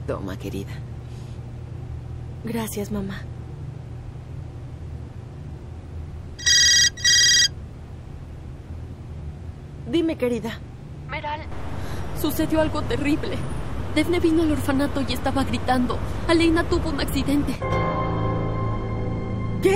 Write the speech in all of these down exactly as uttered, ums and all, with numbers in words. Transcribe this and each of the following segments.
Toma, querida. Gracias, mamá. Dime, querida. Meral, sucedió algo terrible. Daphne vino al orfanato y estaba gritando. Aleyna tuvo un accidente. ¿Qué?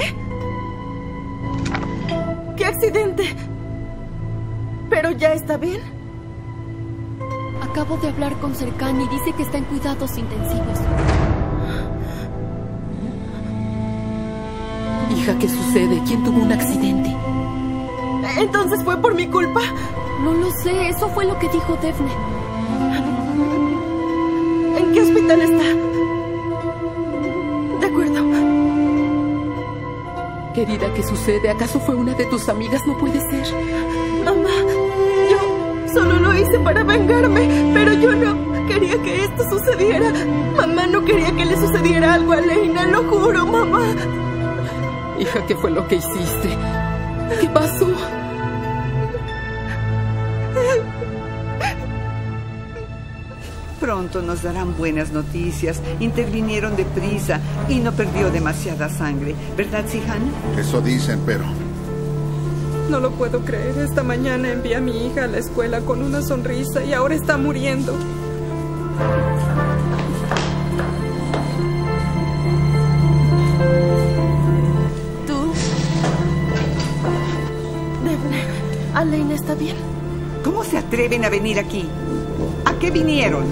¿Qué accidente? ¿Pero ya está bien? Acabo de hablar con Serkan y dice que está en cuidados intensivos. Hija, ¿qué sucede? ¿Quién tuvo un accidente? ¿Entonces fue por mi culpa? No lo sé, eso fue lo que dijo Daphne. ¿En qué hospital está? De acuerdo. Querida, ¿qué sucede? ¿Acaso fue una de tus amigas? No puede ser. Mamá, yo solo lo hice para vengarme, pero yo no quería que esto sucediera. Mamá no quería que le sucediera algo a Aleyna, lo juro, mamá. Hija, ¿qué fue lo que hiciste? ¿Qué pasó? Pronto nos darán buenas noticias. Intervinieron deprisa y no perdió demasiada sangre. ¿Verdad, Zihan? Eso dicen, pero... No lo puedo creer. Esta mañana envié a mi hija a la escuela con una sonrisa y ahora está muriendo. ¿Tú? Daphne, ¿Aleyna está bien? ¿Cómo se atreven a venir aquí? ¿A qué vinieron?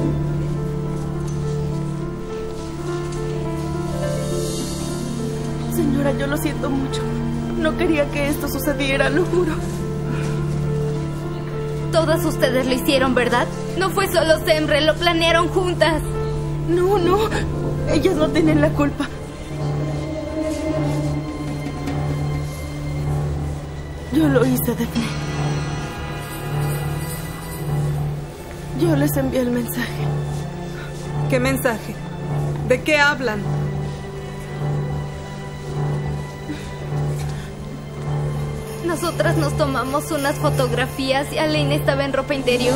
Señora, yo lo siento mucho. No quería que esto sucediera, lo juro. Todas ustedes lo hicieron, ¿verdad? No fue solo Semre, lo planearon juntas. No, no. Ellas no tienen la culpa. Yo lo hice, Daphne. Yo les envié el mensaje. ¿Qué mensaje? ¿De qué hablan? Nosotras nos tomamos unas fotografías y Aleyna estaba en ropa interior.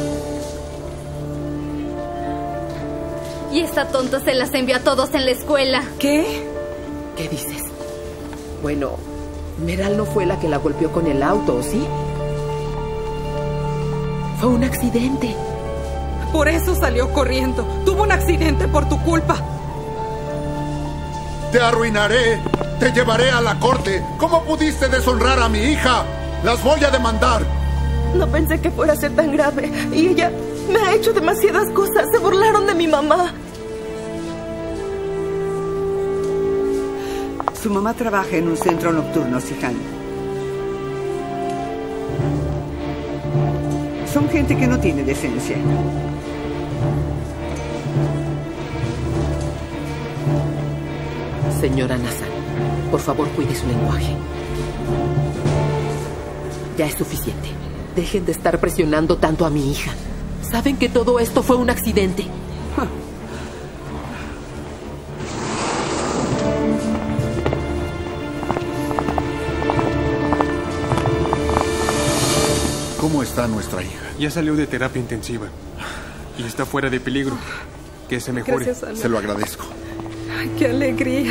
Y esta tonta se las envió a todos en la escuela. ¿Qué? ¿Qué dices? Bueno, Meral no fue la que la golpeó con el auto, ¿sí? Fue un accidente. Por eso salió corriendo. Tuvo un accidente por tu culpa. ¡Te arruinaré! ¡Te llevaré a la corte! ¿Cómo pudiste deshonrar a mi hija? ¡Las voy a demandar! No pensé que fuera a ser tan grave. Y ella me ha hecho demasiadas cosas. Se burlaron de mi mamá. Su mamá trabaja en un centro nocturno, Zihan. Son gente que no tiene decencia. Señora Nazan, por favor, cuide su lenguaje. Ya es suficiente. Dejen de estar presionando tanto a mi hija. Saben que todo esto fue un accidente. ¿Cómo está nuestra hija? Ya salió de terapia intensiva y está fuera de peligro. Que se mejore. Gracias, Ana. Se lo agradezco. Ay, qué alegría.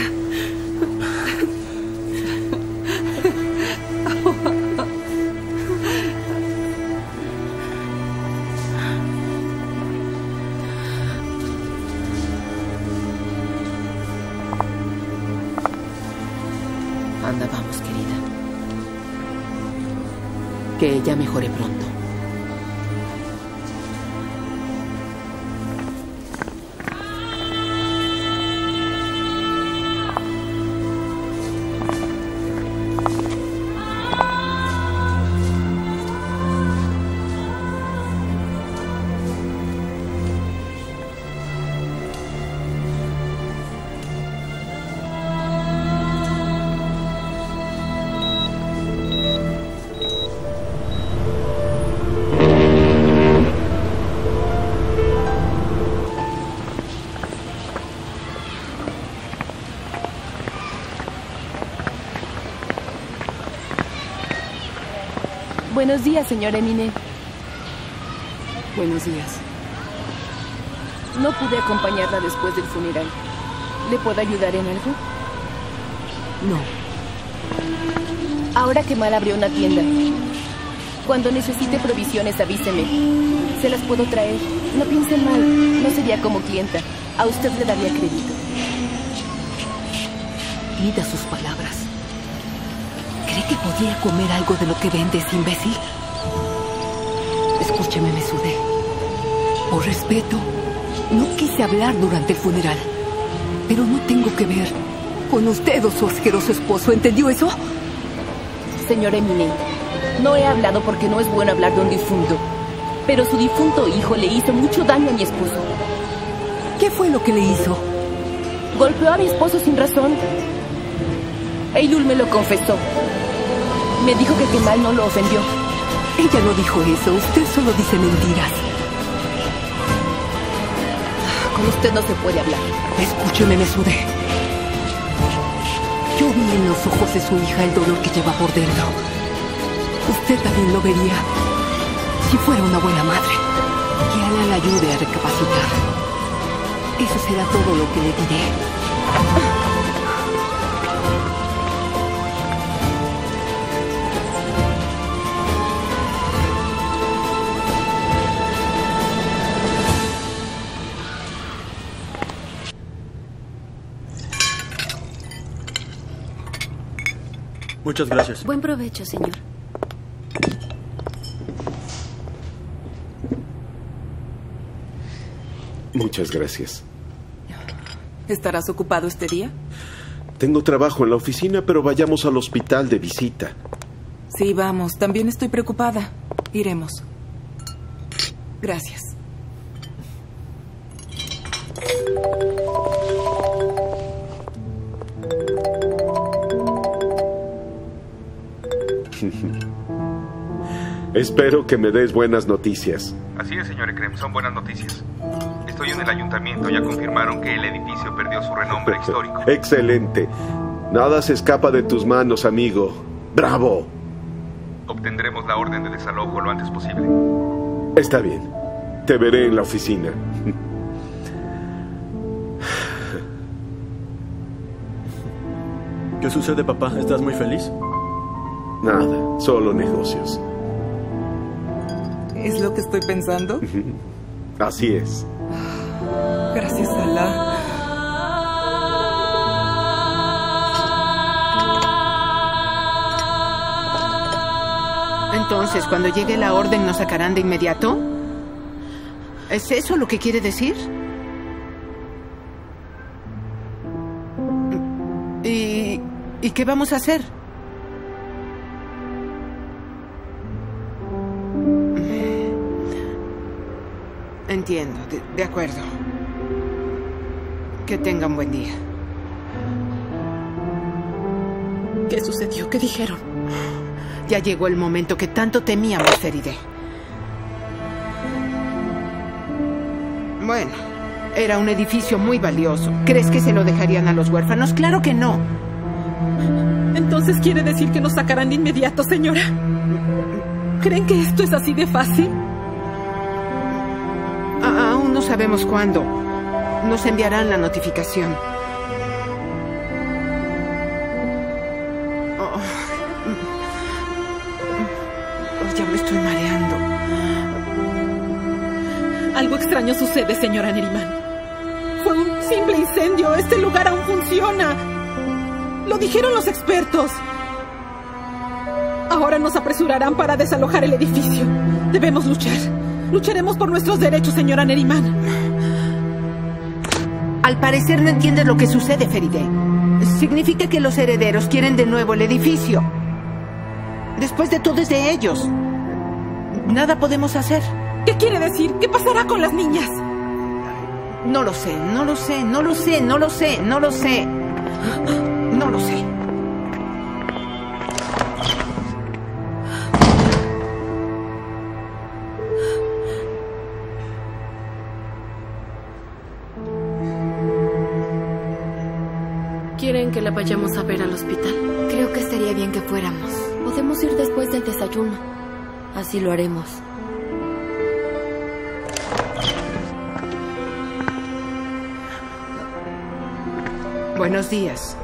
Anda, vamos, querida. Que ella mejore pronto. Buenos días, señor Emine. Buenos días. No pude acompañarla después del funeral. ¿Le puedo ayudar en algo? No. Ahora que Mal abrió una tienda, cuando necesite provisiones, avíseme. Se las puedo traer. No piensen mal, no sería como clienta. A usted le daría crédito. Mida sus palabras. ¿Cree que podría comer algo de lo que vendes, imbécil? Escúcheme, Mesude. Por respeto, no quise hablar durante el funeral. Pero no tengo que ver con usted o su asqueroso esposo. ¿Entendió eso? Señor Eminente, no he hablado porque no es bueno hablar de un difunto. Pero su difunto hijo le hizo mucho daño a mi esposo. ¿Qué fue lo que le hizo? Golpeó a mi esposo sin razón. Eylul me lo confesó. Me dijo que Kemal no lo ofendió. Ella no dijo eso. Usted solo dice mentiras. Con usted no se puede hablar. Escúcheme, Mesude. Yo vi en los ojos de su hija el dolor que lleva por dentro. Usted también lo vería si fuera una buena madre. Que Alá la ayude a recapacitar. Eso será todo lo que le diré. Muchas gracias. Buen provecho, señor. Muchas gracias. ¿Estarás ocupado este día? Tengo trabajo en la oficina, pero vayamos al hospital de visita. Sí, vamos. También estoy preocupada. Iremos. Gracias. Espero que me des buenas noticias. Así es, señor Ekrem, son buenas noticias. Estoy en el ayuntamiento, ya confirmaron que el edificio perdió su renombre histórico. Excelente. Nada se escapa de tus manos, amigo. ¡Bravo! Obtendremos la orden de desalojo lo antes posible. Está bien. Te veré en la oficina. ¿Qué sucede, papá? ¿Estás muy feliz? Nada, solo negocios. ¿Es lo que estoy pensando? Así es. Gracias, Alá. Entonces, cuando llegue la orden, ¿nos sacarán de inmediato? ¿Es eso lo que quiere decir? ¿Y, ¿y qué vamos a hacer? Entiendo, de, de acuerdo. Que tenga un buen día. ¿Qué sucedió? ¿Qué dijeron? Ya llegó el momento que tanto temíamos, Feride. Bueno, era un edificio muy valioso. ¿Crees que se lo dejarían a los huérfanos? Claro que no. ¿Entonces quiere decir que nos sacarán de inmediato, señora? ¿Creen que esto es así de fácil? A- aún no sabemos cuándo. Nos enviarán la notificación. Oh. Oh, ya me estoy mareando. Algo extraño sucede, señora Neriman. Fue un simple incendio. Este lugar aún funciona. Lo dijeron los expertos. Ahora nos apresurarán para desalojar el edificio. Debemos luchar. Lucharemos por nuestros derechos, señora Neriman. Al parecer no entiendes lo que sucede, Feride. Significa que los herederos quieren de nuevo el edificio. Después de todo es de ellos. Nada podemos hacer. ¿Qué quiere decir? ¿Qué pasará con las niñas? No lo sé, no lo sé, no lo sé, no lo sé, no lo sé. No lo sé. ¿Quieren que la vayamos a ver al hospital? Creo que estaría bien que fuéramos. Podemos ir después del desayuno. Así lo haremos. Buenos días.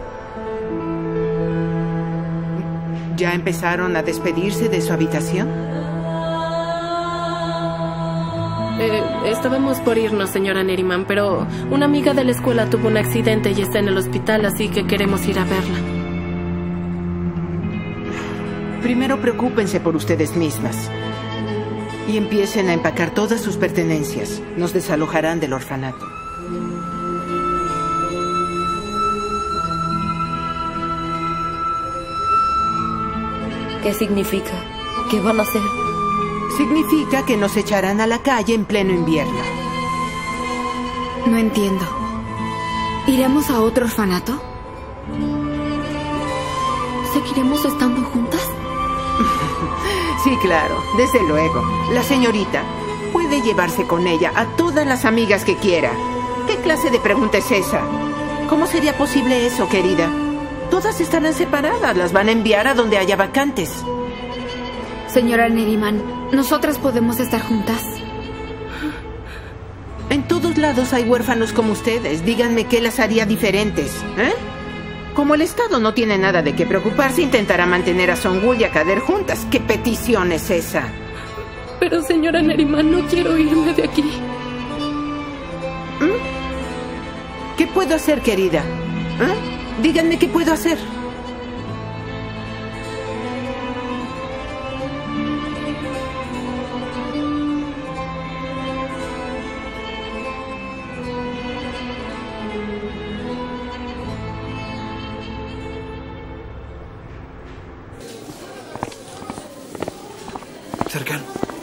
¿Ya empezaron a despedirse de su habitación? Eh, estábamos por irnos, señora Neriman, pero una amiga de la escuela tuvo un accidente y está en el hospital, así que queremos ir a verla. Primero preocúpense por ustedes mismas y empiecen a empacar todas sus pertenencias. Nos desalojarán del orfanato. ¿Qué significa? ¿Qué van a hacer? Significa que nos echarán a la calle en pleno invierno. No entiendo. ¿Iremos a otro orfanato? ¿Seguiremos estando juntas? Sí, claro, desde luego. La señorita puede llevarse con ella a todas las amigas que quiera. ¿Qué clase de pregunta es esa? ¿Cómo sería posible eso, querida? Todas estarán separadas, las van a enviar a donde haya vacantes. Señora Neriman, ¿nosotras podemos estar juntas? En todos lados hay huérfanos como ustedes. Díganme qué las haría diferentes, ¿eh? Como el Estado no tiene nada de qué preocuparse, intentará mantener a Songul y a Kader juntas. ¿Qué petición es esa? Pero, señora Neriman, no quiero irme de aquí. ¿Mm? ¿Qué puedo hacer, querida? ¿Eh? Díganme qué puedo hacer. Serkan.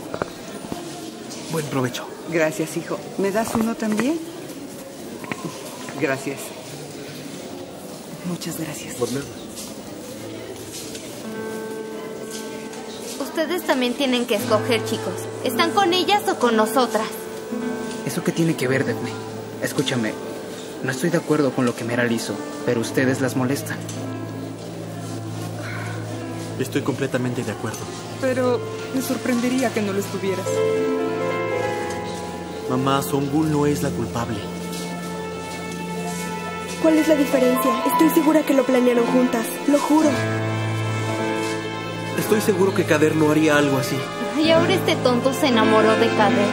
Buen provecho. Gracias, hijo. ¿Me das uno también? Gracias. Muchas gracias. Por nada. Ustedes también tienen que escoger, chicos. ¿Están con ellas o con nosotras? ¿Eso qué tiene que ver, Daphne? Escúchame, no estoy de acuerdo con lo que Meral hizo, pero ustedes las molestan. Estoy completamente de acuerdo. Pero me sorprendería que no lo estuvieras. Mamá, Songul no es la culpable. ¿Cuál es la diferencia? Estoy segura que lo planearon juntas, lo juro. Estoy seguro que Kader no haría algo así. Y ahora este tonto se enamoró de Kader.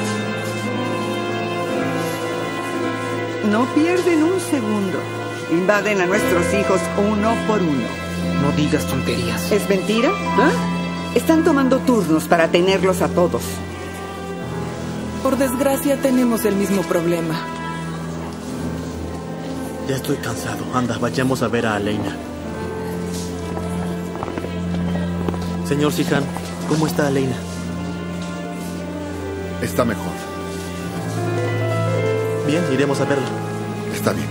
No pierden un segundo. Invaden a nuestros hijos uno por uno. No digas tonterías. ¿Es mentira? ¿Ah? Están tomando turnos para tenerlos a todos. Por desgracia tenemos el mismo problema. Ya estoy cansado. Anda, vayamos a ver a Aleina. Señor Sihan, ¿cómo está Aleina? Está mejor. Bien, iremos a verla. Está bien.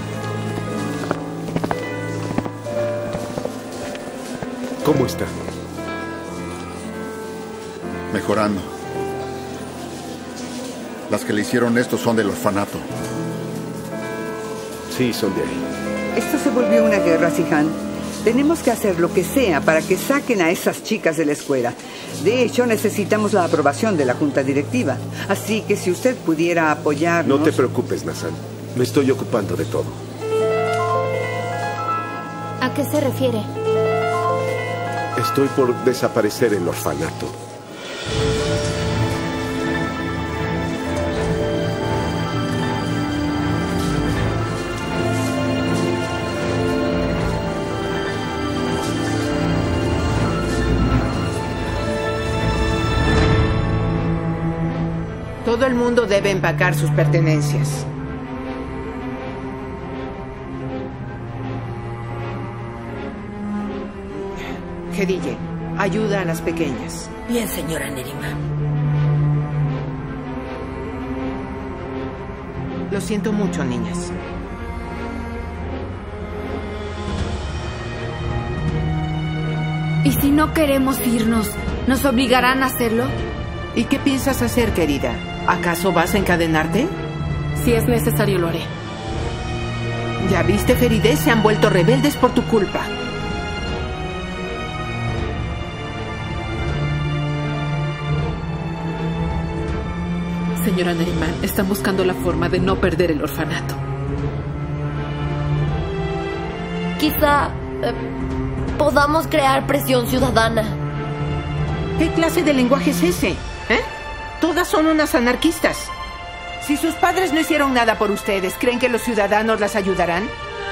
¿Cómo está? Mejorando. Las que le hicieron esto son del orfanato. Sí, son de ahí. Esto se volvió una guerra, Sihan. Tenemos que hacer lo que sea para que saquen a esas chicas de la escuela. De hecho, necesitamos la aprobación de la junta directiva. Así que si usted pudiera apoyarnos... No te preocupes, Nazan. Me estoy ocupando de todo. ¿A qué se refiere? Estoy por desaparecer el orfanato. Todo el mundo debe empacar sus pertenencias. Khadije, ayuda a las pequeñas. Bien, señora Neriman. Lo siento mucho, niñas. ¿Y si no queremos irnos, nos obligarán a hacerlo? ¿Y qué piensas hacer, querida? ¿Acaso vas a encadenarte? Si es necesario, lo haré. Ya viste, Feride, se han vuelto rebeldes por tu culpa. Señora Neriman, están buscando la forma de no perder el orfanato. quizá eh, podamos crear presión ciudadana. ¿Qué clase de lenguaje es ese? ¿Eh? Todas son unas anarquistas. Si sus padres no hicieron nada por ustedes, ¿creen que los ciudadanos las ayudarán?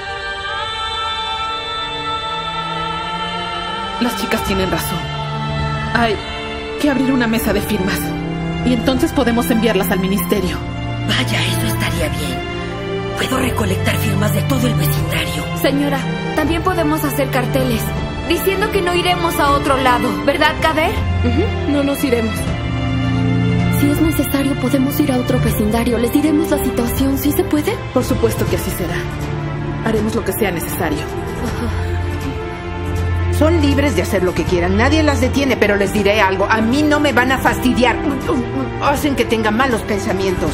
Las chicas tienen razón. Hay que abrir una mesa de firmas. Y entonces podemos enviarlas al ministerio. Vaya, eso estaría bien. Puedo recolectar firmas de todo el vecindario. Señora, también podemos hacer carteles diciendo que no iremos a otro lado, ¿verdad, Kader? Uh-huh. No nos iremos. Si es necesario, podemos ir a otro vecindario. Les diremos la situación. ¿Sí se puede? Por supuesto que así será. Haremos lo que sea necesario. Uh-huh. Son libres de hacer lo que quieran. Nadie las detiene, pero les diré algo. A mí no me van a fastidiar. Hacen que tenga malos pensamientos.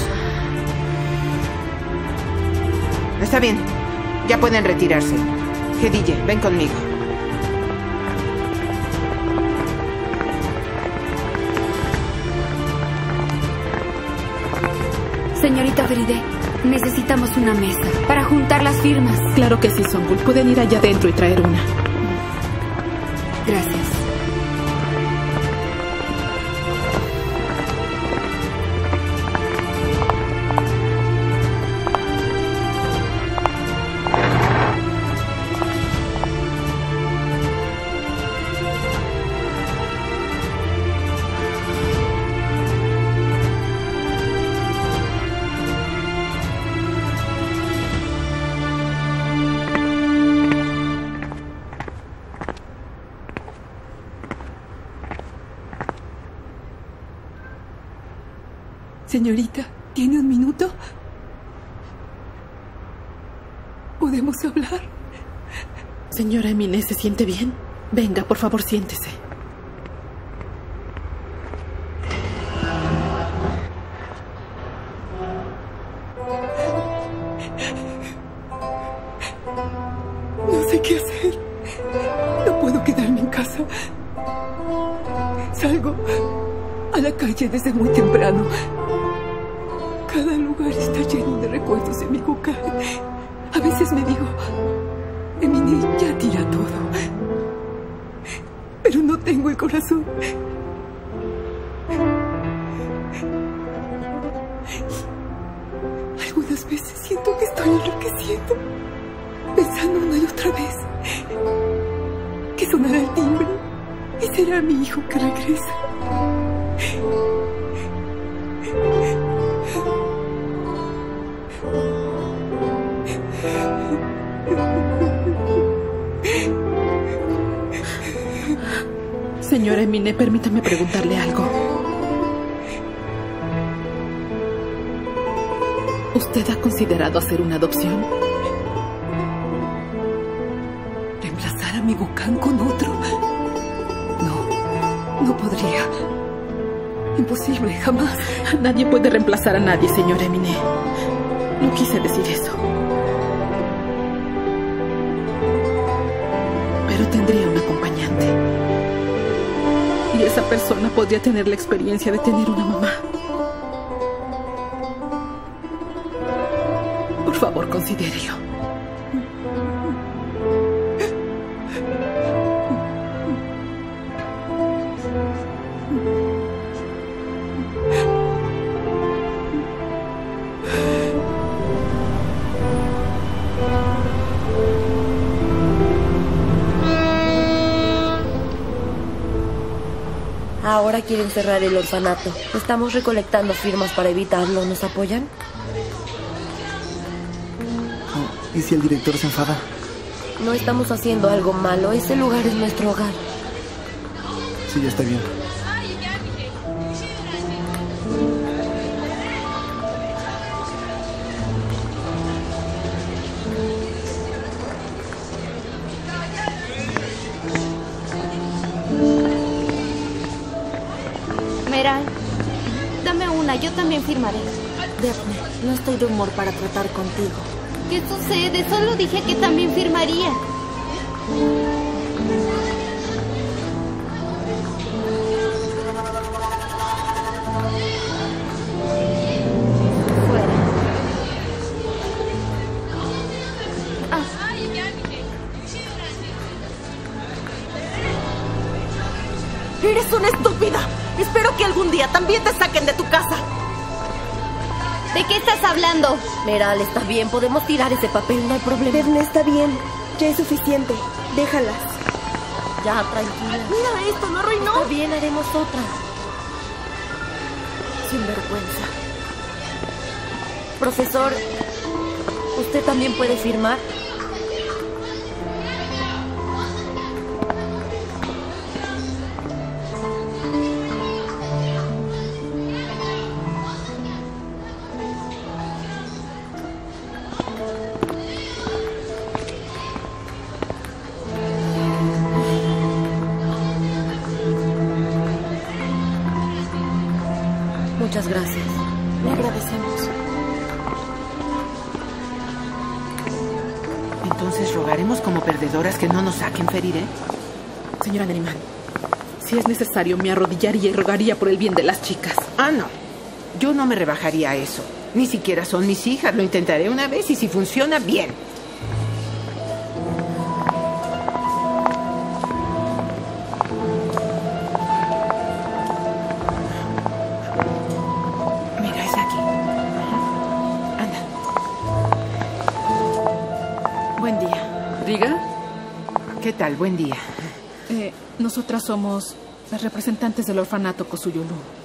Está bien. Ya pueden retirarse. Gedille, ven conmigo. Señorita Feride, necesitamos una mesa para juntar las firmas. Claro que sí, Songul. Pueden ir allá adentro y traer una. Gracias. Señorita, ¿tiene un minuto? ¿Podemos hablar? Señora Emine, ¿se siente bien? Venga, por favor, siéntese. No sé qué hacer. No puedo quedarme en casa. Salgo a la calle desde muy temprano. Cada lugar está lleno de recuerdos de mi Gukan. A veces me digo, Emine ya tira todo. Pero no tengo el corazón. Algunas veces siento que estoy enloqueciendo, pensando una y otra vez que sonará el timbre y será mi hijo que regresa. Señora Emine, permítame preguntarle algo. ¿Usted ha considerado hacer una adopción? ¿Reemplazar a mi Gukan con otro? No, no podría. Imposible, jamás. Nadie puede reemplazar a nadie, señora Emine. No quise decir eso. Pero tendría un acompañante. Y esa persona podría tener la experiencia de tener una mamá. Por favor, considérelo. Ahora quieren cerrar el orfanato. Estamos recolectando firmas para evitarlo. ¿Nos apoyan? ¿Y si el director se enfada? No estamos haciendo algo malo. Ese lugar es nuestro hogar. Sí, ya está bien. Meral, dame una, yo también firmaré. Daphne, no estoy de humor para tratar contigo. ¿Qué sucede? Solo dije que también firmaría. Ah. Eres una estúpida. Espero que algún día también te saquen de tu casa. ¿De qué estás hablando? Meral, está bien, podemos tirar ese papel, no hay problema. Verne, está bien. Ya es suficiente. Déjalas. Ya, tranquila. Mira esto, lo arruinó. Está bien, haremos otra. Sin vergüenza. Profesor, ¿usted también puede firmar? Muchas gracias. Le agradecemos. Entonces rogaremos como perdedoras que no nos saquen, Feride. Señora Neriman, si es necesario, me arrodillaría y rogaría por el bien de las chicas. Ah, no. Yo no me rebajaría a eso. Ni siquiera son mis hijas. Lo intentaré una vez y si funciona, bien. ¿Qué tal? Buen día. Eh, nosotras somos las representantes del orfanato Kosuyulu.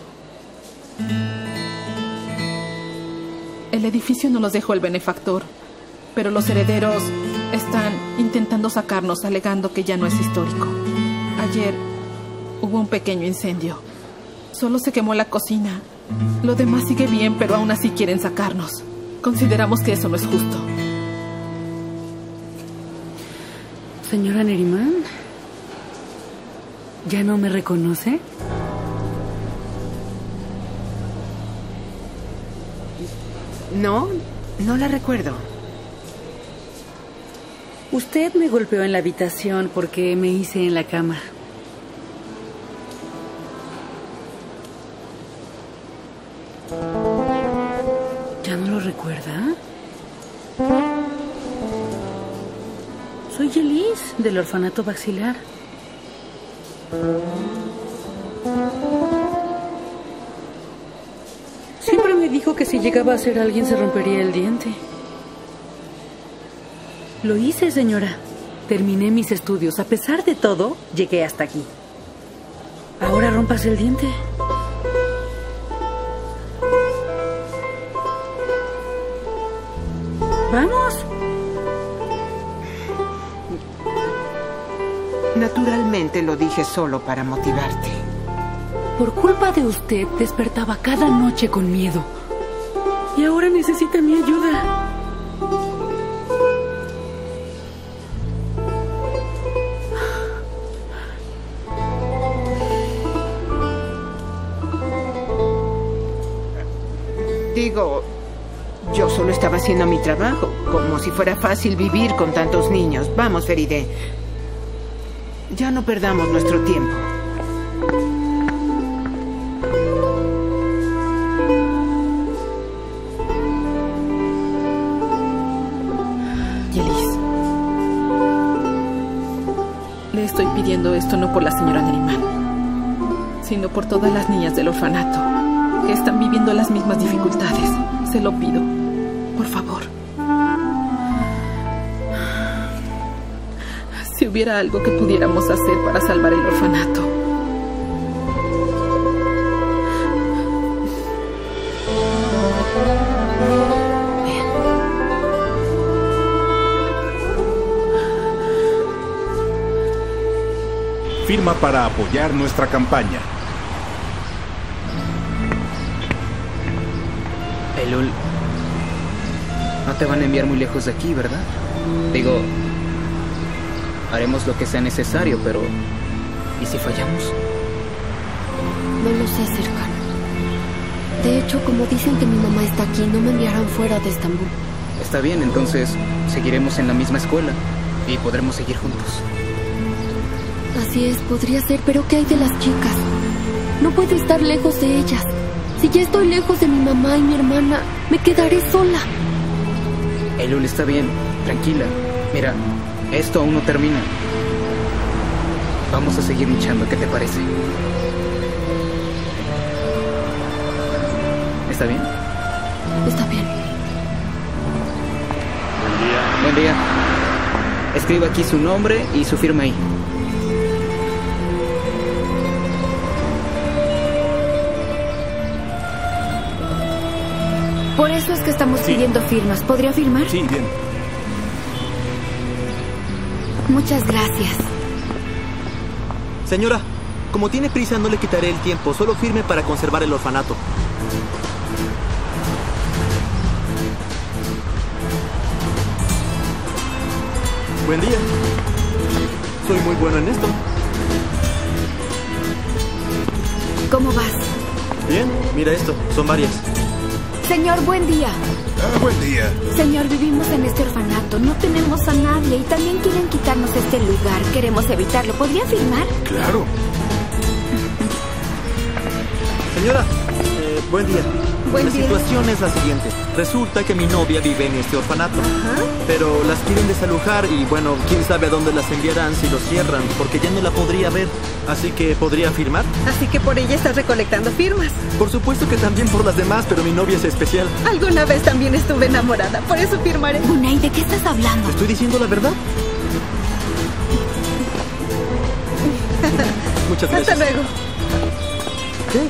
El edificio nos los dejó el benefactor, pero los herederos están intentando sacarnos alegando que ya no es histórico. Ayer hubo un pequeño incendio. Solo se quemó la cocina. Lo demás sigue bien, pero aún así quieren sacarnos. Consideramos que eso no es justo. Señora Neriman, ¿ya no me reconoce? No, no la recuerdo. Usted me golpeó en la habitación porque me hice en la cama. ¿Ya no lo recuerda? Soy Yelis, del orfanato Baxilar. Siempre me dijo que si llegaba a ser alguien se rompería el diente. Lo hice, señora. Terminé mis estudios. A pesar de todo, llegué hasta aquí. Ahora rómpase el diente. ¡Vamos! Naturalmente lo dije solo para motivarte. Por culpa de usted, despertaba cada noche con miedo. Y ahora necesita mi ayuda. Digo, yo solo estaba haciendo mi trabajo, como si fuera fácil vivir con tantos niños. Vamos, Feride. Ya no perdamos nuestro tiempo. Yelis, le estoy pidiendo esto no por la señora Neriman, sino por todas las niñas del orfanato que están viviendo las mismas dificultades. Se lo pido, por favor. Si hubiera algo que pudiéramos hacer para salvar el orfanato. Bien. Firma para apoyar nuestra campaña. Elul, no te van a enviar muy lejos de aquí, ¿verdad? Digo, haremos lo que sea necesario, pero ¿y si fallamos? No lo sé, cercano. De hecho, como dicen que mi mamá está aquí, no me enviarán fuera de Estambul. Está bien, entonces seguiremos en la misma escuela y podremos seguir juntos. Así es, podría ser, pero ¿qué hay de las chicas? No puedo estar lejos de ellas. Si ya estoy lejos de mi mamá y mi hermana, me quedaré sola. Elul, está bien, tranquila. Mira, esto aún no termina. Vamos a seguir luchando, ¿qué te parece? ¿Está bien? Está bien. Buen día. Buen día. Escriba aquí su nombre y su firma ahí. Por eso es que estamos Sí. pidiendo firmas. ¿Podría firmar? Sí, bien. Muchas gracias. Señora, como tiene prisa no le quitaré el tiempo. Solo firme para conservar el orfanato. Buen día. Soy muy bueno en esto. ¿Cómo vas? Bien, mira esto. Son varias. Señor, buen día. Ah, buen día. Señor, vivimos en este orfanato. No tenemos a nadie y también quieren quitarnos este lugar. Queremos evitarlo. ¿Podría firmar? Claro. Señora, eh, buen día. Buen la día. situación es la siguiente. Resulta que mi novia vive en este orfanato. Pero las quieren desalojar y bueno, quién sabe a dónde las enviarán si los cierran, porque ya no la podría ver. Así que, ¿podría firmar? Así que por ella estás recolectando firmas. Por supuesto que también por las demás, pero mi novia es especial. Alguna vez también estuve enamorada, por eso firmaré. Bunay, ¿de qué estás hablando? ¿Estoy diciendo la verdad? Muchas gracias. Hasta luego. ¿Qué?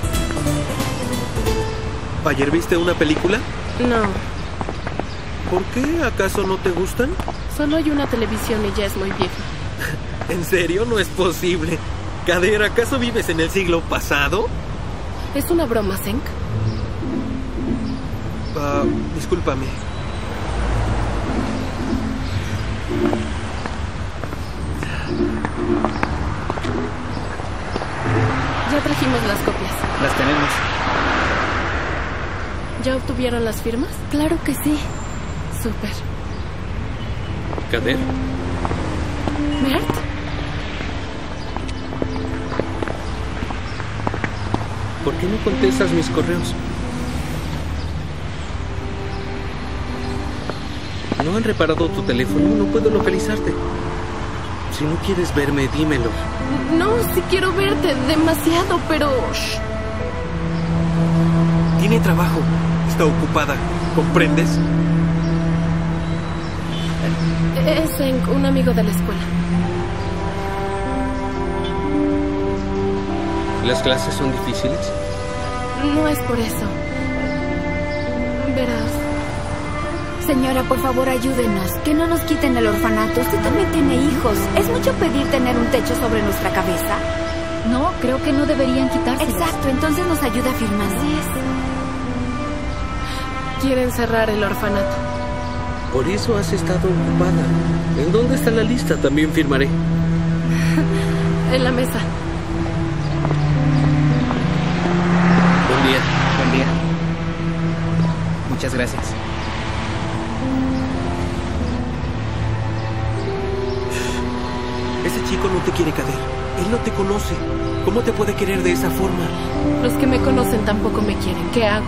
¿Ayer viste una película? No, ¿Por qué? ¿Acaso no te gustan? solo hay una televisión y ya es muy vieja. ¿En serio? No es posible. Kader, ¿acaso vives en el siglo pasado? ¿Es una broma, Senk? Ah, discúlpame. Ya trajimos las copias. Las tenemos. ¿Ya obtuvieron las firmas? Claro que sí. Súper. ¿Kader? ¿Mert? ¿Por qué no contestas mis correos? No han reparado tu teléfono, no puedo localizarte. Si no quieres verme, dímelo. No, sí quiero verte, demasiado, pero... Shh. Tiene trabajo, está ocupada, ¿comprendes? Es Senk, un amigo de la escuela. ¿Las clases son difíciles? No es por eso. Verás. Señora, por favor, ayúdenos. Que no nos quiten el orfanato. Usted también tiene hijos. ¿Es mucho pedir tener un techo sobre nuestra cabeza? No, creo que no deberían quitarse. Exacto, entonces nos ayuda a firmar. Así es. Quieren cerrar el orfanato. Por eso has estado ocupada. ¿En dónde está la lista? También firmaré. En la mesa. Buen día. Buen día. Muchas gracias. Ese chico no te quiere, Kader. Él no te conoce. ¿Cómo te puede querer de esa forma? Los que me conocen tampoco me quieren. ¿Qué hago?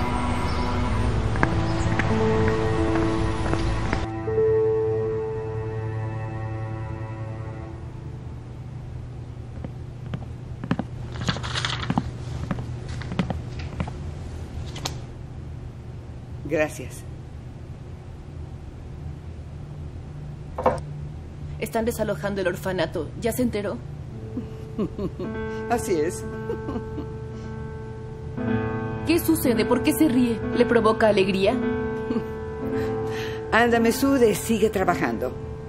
Gracias. Están desalojando el orfanato. ¿Ya se enteró? Así es. ¿Qué sucede? ¿Por qué se ríe? ¿Le provoca alegría? Anda, Mesude, sigue trabajando.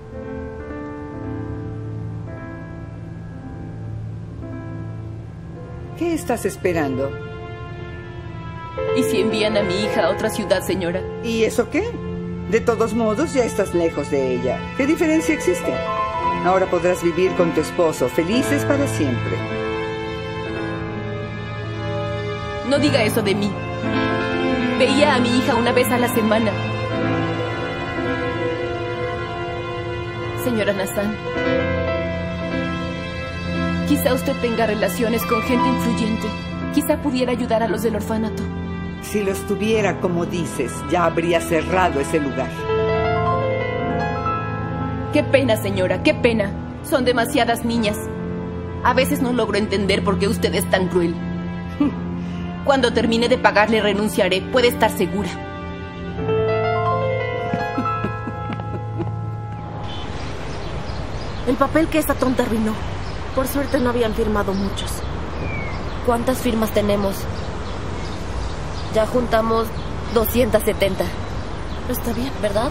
¿Qué estás esperando? ¿Y si envían a mi hija a otra ciudad, señora? ¿Y eso qué? De todos modos, ya estás lejos de ella. ¿Qué diferencia existe? Ahora podrás vivir con tu esposo, felices para siempre. No diga eso de mí. Veía a mi hija una vez a la semana. Señora Nazan, quizá usted tenga relaciones con gente influyente. Quizá pudiera ayudar a los del orfanato. Si los tuviera, como dices, ya habría cerrado ese lugar. Qué pena, señora, qué pena. Son demasiadas niñas. A veces no logro entender por qué usted es tan cruel. Cuando termine de pagarle renunciaré, puede estar segura. El papel que esa tonta arruinó. Por suerte no habían firmado muchos. ¿Cuántas firmas tenemos? Ya juntamos doscientas setenta. Está bien, ¿verdad?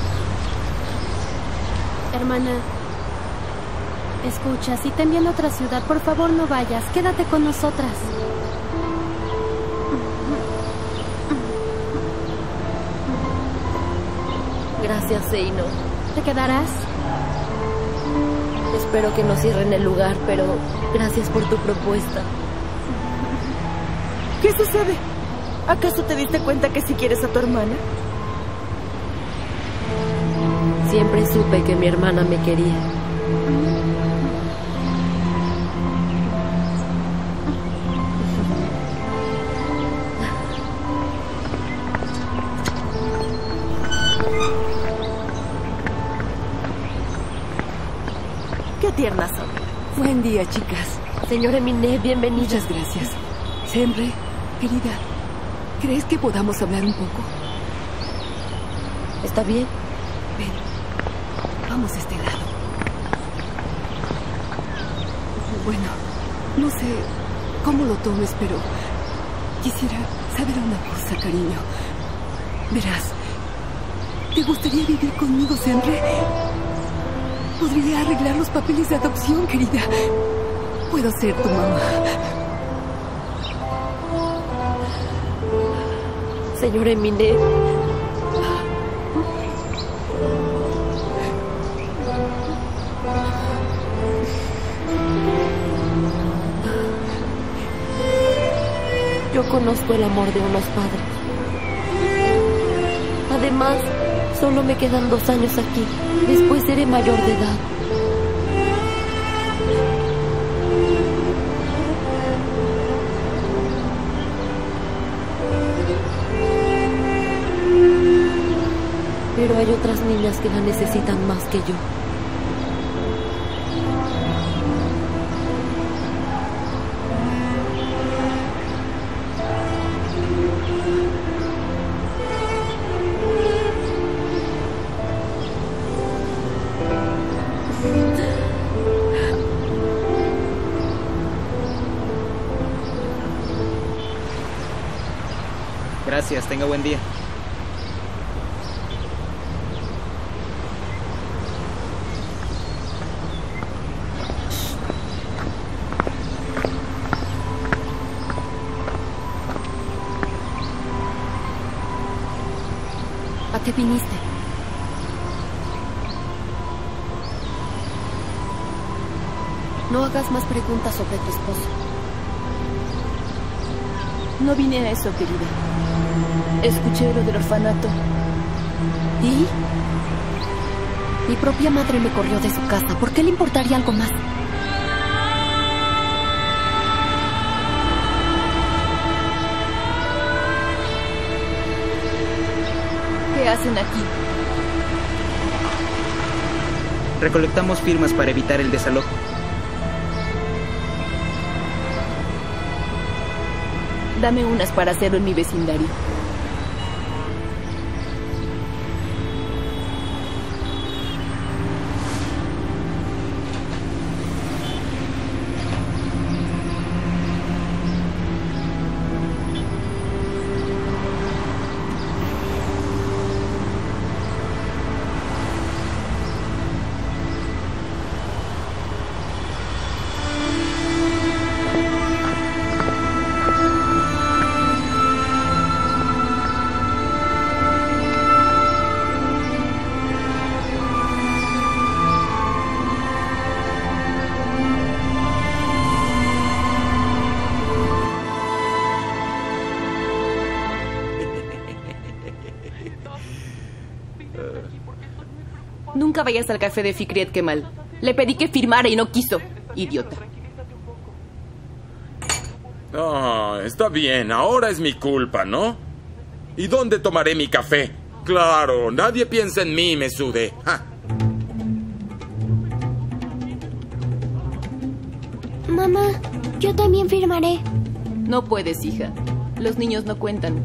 Hermana, escucha, si te envían a otra ciudad, por favor no vayas. Quédate con nosotras. Gracias, Seino. ¿Te quedarás? Espero que no cierren el lugar, pero gracias por tu propuesta. ¿Qué sucede? ¿Acaso te diste cuenta que si quieres a tu hermana? Siempre supe que mi hermana me quería. Qué tiernas son. Buen día, chicas. Señora Eminé, bienvenida. Muchas gracias. Siempre, querida, ¿crees que podamos hablar un poco? ¿Está bien? Ven, vamos a este lado. Bueno, no sé cómo lo tomes, pero quisiera saber una cosa, cariño. Verás, ¿te gustaría vivir conmigo siempre? Podría arreglar los papeles de adopción, querida. Puedo ser tu mamá. Señora Eminé. Yo conozco el amor de unos padres. Además, solo me quedan dos años aquí. Después seré mayor de edad. Pero hay otras niñas que la necesitan más que yo. Gracias, tenga buen día. ¿A qué viniste? No hagas más preguntas sobre tu esposo. No vine a eso, querida. Escuché lo del orfanato. ¿Y? Mi propia madre me corrió de su casa. ¿Por qué le importaría algo más? ¿Qué hacen aquí? Recolectamos firmas para evitar el desalojo. Dame unas para hacerlo en mi vecindario. Nunca vayas al café de Fikret Kemal. Le pedí que firmara y no quiso. Idiota. Ah, está bien. Ahora es mi culpa, ¿no? ¿Y dónde tomaré mi café? Claro, nadie piensa en mí, Mesude. ¡Ja! Mamá, yo también firmaré. No puedes, hija. Los niños no cuentan.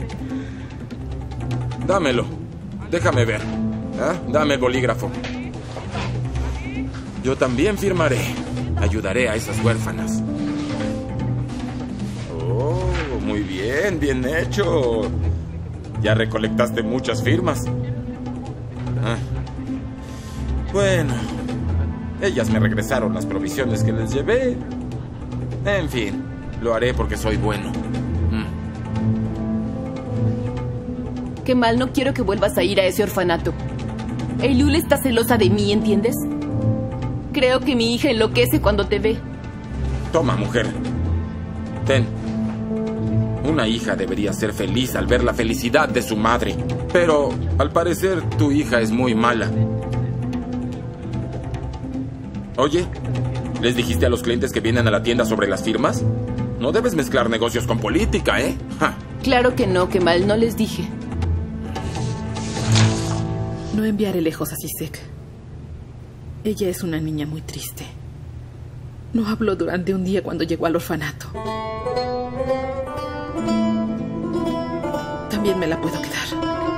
Dámelo. Déjame ver. ¿Ah? Dame el bolígrafo. Yo también firmaré. Ayudaré a esas huérfanas. Oh, muy bien, bien hecho. Ya recolectaste muchas firmas. Ah. Bueno, ellas me regresaron las provisiones que les llevé. En fin, lo haré porque soy bueno. Mm. Qué mal, no quiero que vuelvas a ir a ese orfanato. Eilul está celosa de mí, ¿entiendes? Creo que mi hija enloquece cuando te ve. Toma, mujer. Ten. Una hija debería ser feliz al ver la felicidad de su madre. Pero, al parecer, tu hija es muy mala. Oye, ¿les dijiste a los clientes que vienen a la tienda sobre las firmas? No debes mezclar negocios con política, ¿eh? Ja. Claro que no, qué mal, no les dije. No enviaré lejos a Sisek. Ella es una niña muy triste. No habló durante un día cuando llegó al orfanato. También me la puedo quedar.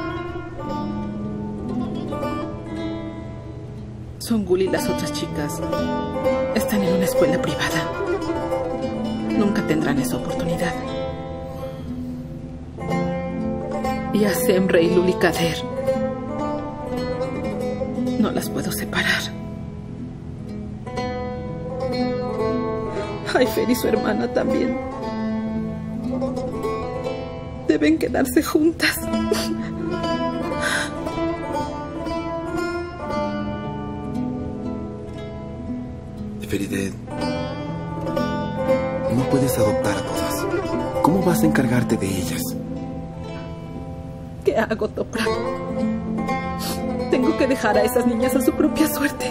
Songul y las otras chicas están en una escuela privada. Nunca tendrán esa oportunidad. Y a Semre y Luli Kader no las puedo separar. Ayfer y su hermana también deben quedarse juntas. Feride, no puedes adoptar a todas. ¿Cómo vas a encargarte de ellas? ¿Qué hago, Toprak? Tengo que dejar a esas niñas a su propia suerte.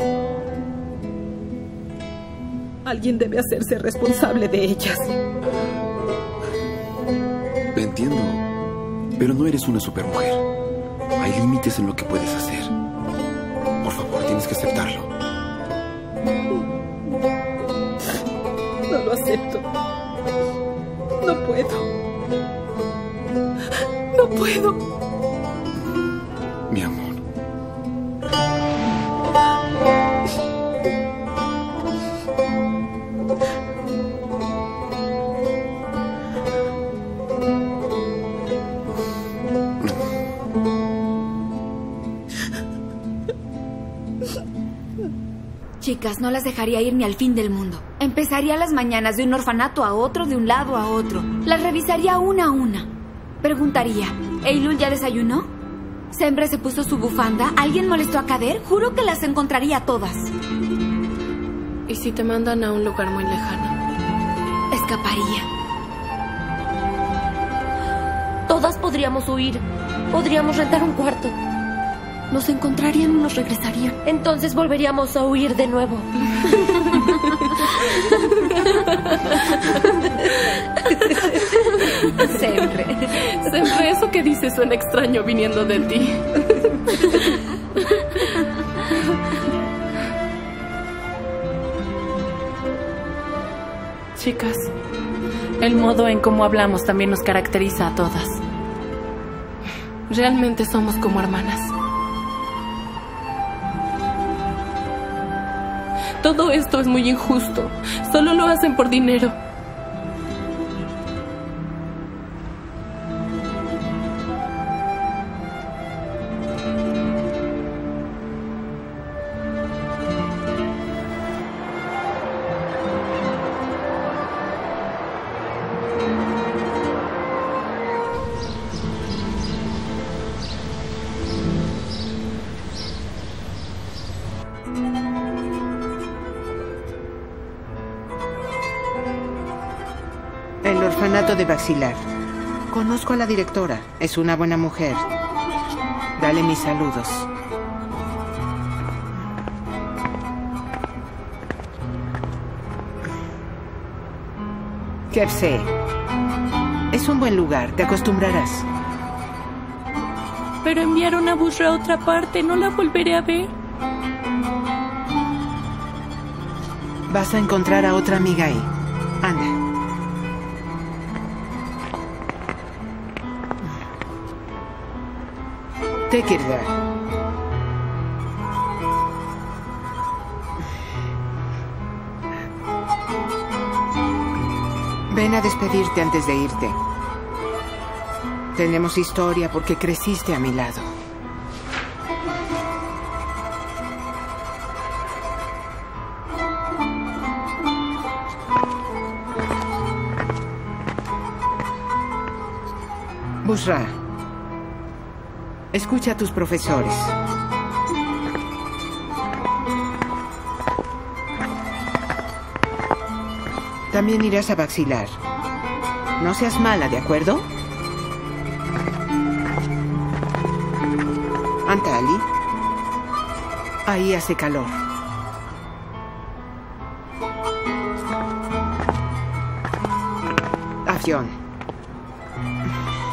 Alguien debe hacerse responsable de ellas. Lo entiendo, pero no eres una supermujer. Hay límites en lo que puedes hacer. Por favor, tienes que aceptarlo. No lo acepto. No puedo. No puedo. Mi amor. Chicas, no las dejaría ir ni al fin del mundo. Empezaría las mañanas de un orfanato a otro, de un lado a otro. Las revisaría una a una. Preguntaría, ¿Eilul ya desayunó? ¿Sembre se puso su bufanda? ¿Alguien molestó a Kader? Juro que las encontraría todas. ¿Y si te mandan a un lugar muy lejano? Escaparía. Todas podríamos huir. Podríamos rentar un cuarto. Nos encontrarían y nos regresarían. Entonces volveríamos a huir de nuevo. Siempre. Siempre eso que dices suena extraño viniendo de ti. Chicas, el modo en cómo hablamos también nos caracteriza a todas. Realmente somos como hermanas. Todo esto es muy injusto. Solo lo hacen por dinero. El orfanato de Vaxilar. Conozco a la directora. Es una buena mujer. Dale mis saludos. Kevse. Es un buen lugar. Te acostumbrarás. Pero enviaron a Bushra a otra parte. No la volveré a ver. Vas a encontrar a otra amiga ahí. Anda. Take it there. Ven a despedirte antes de irte. Tenemos historia porque creciste a mi lado. Bushra, escucha a tus profesores. También irás a vacilar. No seas mala, ¿de acuerdo? Anta Ali. Ahí hace calor. Avión.